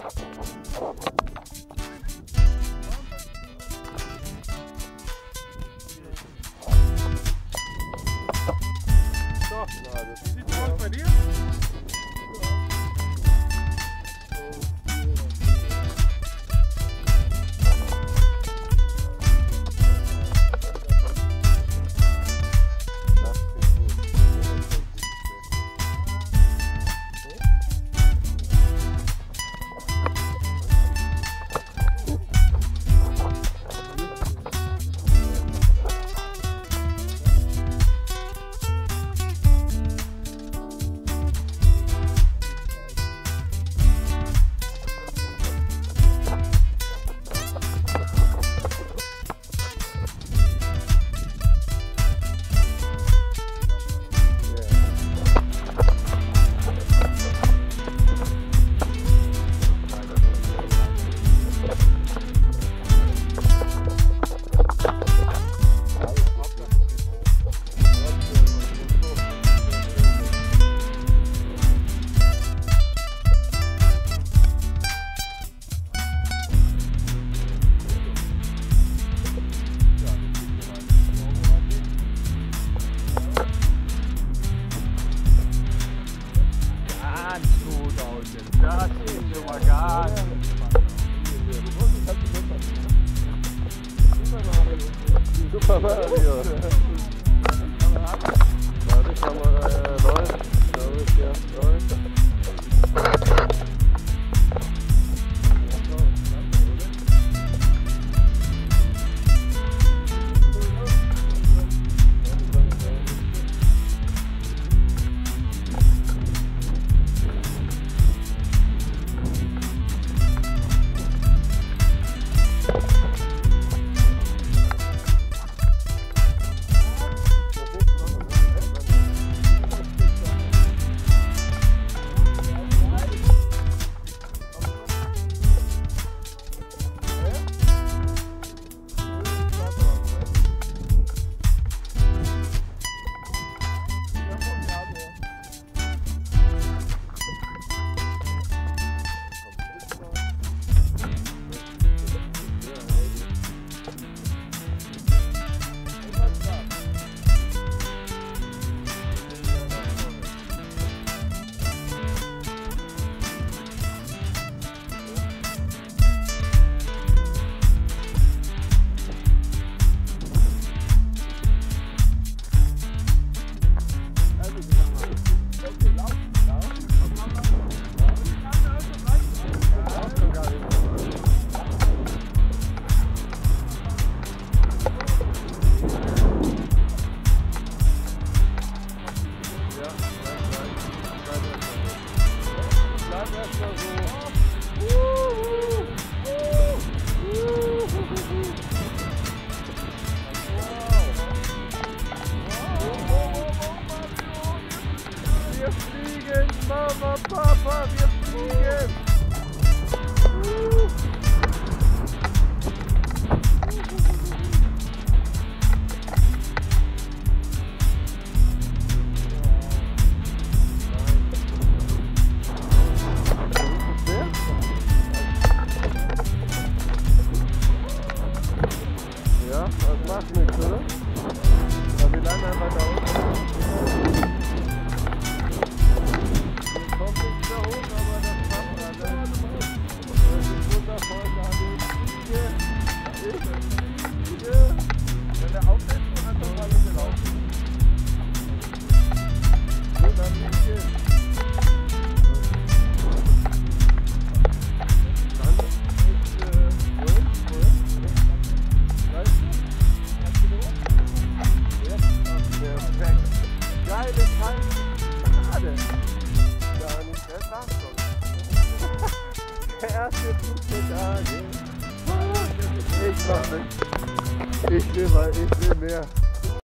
Wie sieht's aus bei dir? Das ist schon mal gar nicht. Super Mario. Warte, Kamera läuft. Läuft, ja, läuft. Mama, Papa, wir fliegen! Ja, das macht nichts, oder? Aber wir landen einfach da unten. Wenn der aufsetzt, einfach mal gelaufen. So, dann nicht hin. Dann ist, weißt du? Hast du noch? Ja, perfekt. Geile Zeit. Schade. Gar nicht besser. Der erste Flug der Tage. Ich mach nicht. Ich will mehr.